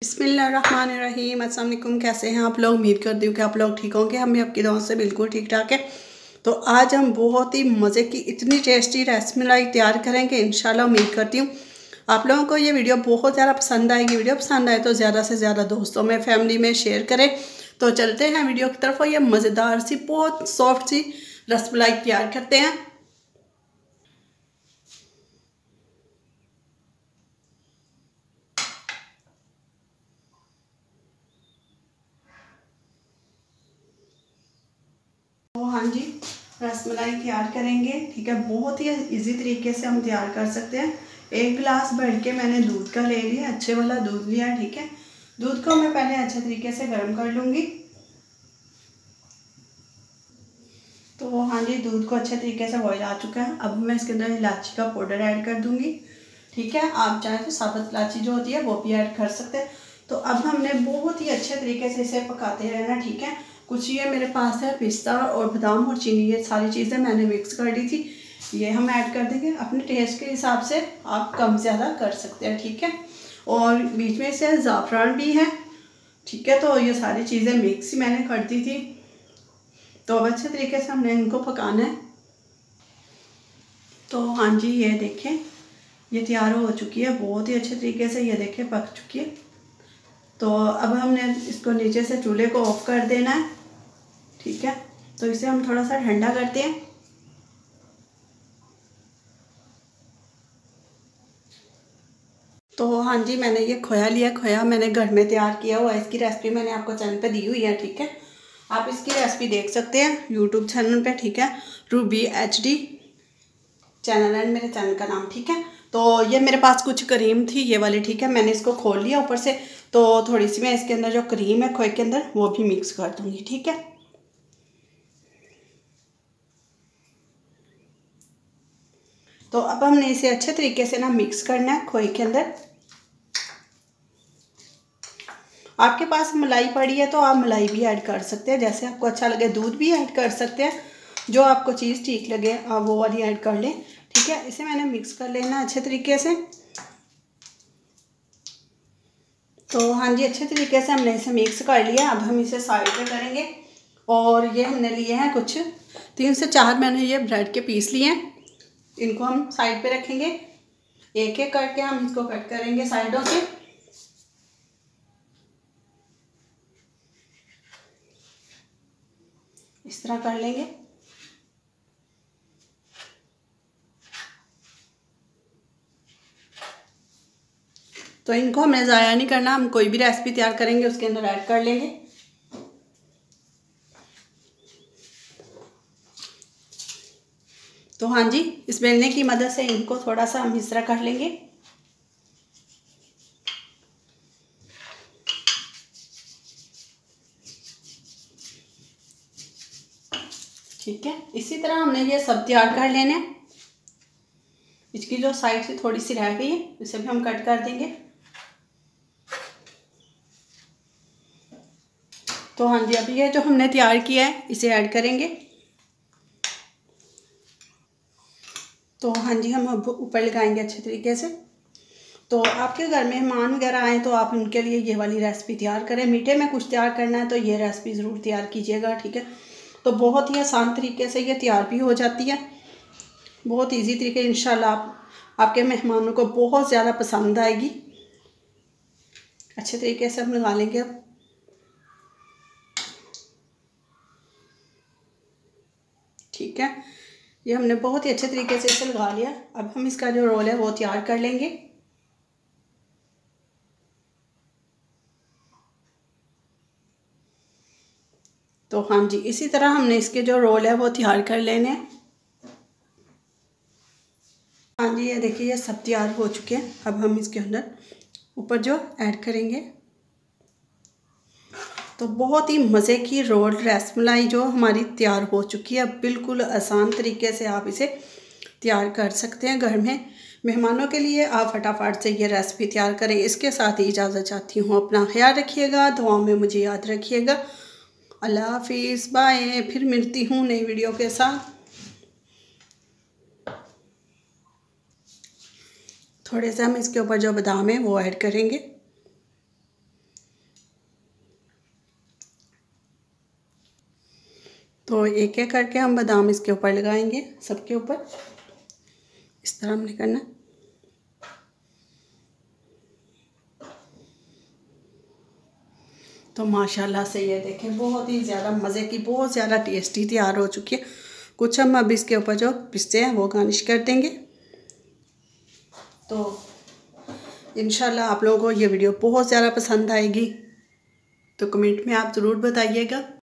बिस्मिल्लाहिर्रहमानिर्रहीम। अस्सलाम वालेकुम। कैसे हैं आप लोग? उम्मीद करती हूँ कि आप लोग ठीक होंगे। हम भी आपकी दुआओं से बिल्कुल ठीक ठाक है। तो आज हम बहुत ही मज़े की इतनी टेस्टी रसमलाई तैयार करेंगे इंशाल्लाह। उम्मीद करती हूँ आप लोगों को ये वीडियो बहुत ज़्यादा पसंद आएगी। वीडियो पसंद आए तो ज़्यादा से ज़्यादा दोस्तों में, फैमिली में शेयर करें। तो चलते हैं वीडियो की तरफ और ये मज़ेदार सी बहुत सॉफ्ट सी रसमलाई तैयार करते हैं। तो हाँ जी, रसमलाई तैयार करेंगे। ठीक है, बहुत ही इजी तरीके से हम तैयार कर सकते हैं। 1 गिलास भर के मैंने दूध का ले लिया, अच्छे वाला दूध लिया। ठीक है, दूध को मैं पहले अच्छे तरीके से गर्म कर लूँगी। तो हाँ जी, दूध को अच्छे तरीके से बॉईल आ चुका है। अब मैं इसके अंदर इलायची का पाउडर ऐड कर दूँगी। ठीक है, आप चाहें तो साबुत इलायची जो होती है वो भी ऐड कर सकते हैं। तो अब हमने बहुत ही अच्छे तरीके से इसे पकाते रहना। ठीक है, कुछ ये मेरे पास है पिस्ता और बादाम और चीनी, ये सारी चीज़ें मैंने मिक्स कर दी थी। ये हम ऐड कर देंगे। अपने टेस्ट के हिसाब से आप कम ज़्यादा कर सकते हैं। ठीक है, और बीच में से ज़ाफ़रान भी है। ठीक है, तो ये सारी चीज़ें मिक्स ही मैंने कर दी थी। तो अब अच्छे तरीके से हमने इनको पकाना है। तो हाँ जी, ये देखें, ये तैयार हो चुकी है बहुत ही अच्छे तरीके से। ये देखें, पक चुकी है। तो अब हमने इसको नीचे से चूल्हे को ऑफ कर देना है। ठीक है, तो इसे हम थोड़ा सा ठंडा करते हैं। तो हाँ जी, मैंने ये खोया लिया। खोया मैंने घर में तैयार किया हुआ है। इसकी रेसिपी मैंने आपको चैनल पे दी हुई है। ठीक है, आप इसकी रेसिपी देख सकते हैं यूट्यूब चैनल पे। ठीक है, रूबी HD चैनल है मेरे चैनल का नाम। ठीक है, तो ये मेरे पास कुछ क्रीम थी ये वाली। ठीक है, मैंने इसको खोल लिया ऊपर से। तो थोड़ी सी मैं इसके अंदर जो क्रीम है खोए के अंदर वो भी मिक्स कर दूँगी। ठीक है, तो अब हमने इसे अच्छे तरीके से ना मिक्स करना है खोए के अंदर। आपके पास मलाई पड़ी है तो आप मलाई भी ऐड कर सकते हैं, जैसे आपको अच्छा लगे। दूध भी ऐड कर सकते हैं, जो आपको चीज़ ठीक लगे आप वो वाली ऐड कर लें। ठीक है, इसे मैंने मिक्स कर लेना अच्छे तरीके से। तो हाँ जी, अच्छे तरीके से हमने इसे मिक्स कर लिया। अब हम इसे साइड पे करेंगे। और ये हमने लिए हैं कुछ 3 से 4 मैंने ये ब्रेड के पीस लिए हैं। इनको हम साइड पे रखेंगे। एक एक करके हम इसको कट करेंगे साइडों से। इस तरह कर लेंगे। तो इनको हमें ज़ाया नहीं करना, हम कोई भी रेसिपी तैयार करेंगे उसके अंदर ऐड कर लेंगे। तो हाँ जी, इस बेलने की मदद से इनको थोड़ा सा हम इस तरह कर लेंगे। ठीक है, इसी तरह हमने ये सब तैयार कर लेने। इसकी जो साइड से थोड़ी सी रह गई है इसे भी हम कट कर देंगे। तो हाँ जी, अभी ये जो हमने तैयार किया है इसे ऐड करेंगे। तो हाँ जी, हम अब ऊपर लगाएंगे अच्छे तरीके से। तो आपके घर मेहमान वगैरह आए तो आप उनके लिए ये वाली रेसिपी तैयार करें। मीठे में कुछ तैयार करना है तो ये रेसिपी ज़रूर तैयार कीजिएगा। ठीक है, तो बहुत ही आसान तरीके से ये तैयार भी हो जाती है। बहुत इजी तरीके, इंशाल्लाह आपके मेहमानों को बहुत ज़्यादा पसंद आएगी। अच्छे तरीके से हम लगा लेंगे अब। ठीक है, ये हमने बहुत ही अच्छे तरीके से इसे लगा लिया। अब हम इसका जो रोल है वो तैयार कर लेंगे। तो हाँ जी, इसी तरह हमने इसके जो रोल है वो तैयार कर लेने हैं। हाँ जी, ये देखिए, ये सब तैयार हो चुके हैं। अब हम इसके अंदर ऊपर जो ऐड करेंगे। तो बहुत ही मज़े की रोल रसमलाई जो हमारी तैयार हो चुकी है। बिल्कुल आसान तरीके से आप इसे तैयार कर सकते हैं घर में। मेहमानों के लिए आप फटाफट से ये रेसिपी तैयार करें। इसके साथ ही इजाज़त चाहती हूँ। अपना ख्याल रखिएगा, दुआओं में मुझे याद रखिएगा। अल्लाह हाफिज़, बाय। फिर मिलती हूँ नई वीडियो के साथ। थोड़े से हम इसके ऊपर जो बादाम है वो ऐड करेंगे। तो एक एक करके हम बादाम इसके ऊपर लगाएंगे, सबके ऊपर इस तरह हमने करना। तो माशाल्लाह से ये देखें बहुत ही ज़्यादा मज़े की, बहुत ज़्यादा टेस्टी तैयार हो चुकी है। कुछ हम अब इसके ऊपर जो पिस्ते हैं वो गार्निश कर देंगे। तो इंशाल्लाह आप लोगों को ये वीडियो बहुत ज़्यादा पसंद आएगी, तो कमेंट में आप ज़रूर बताइएगा।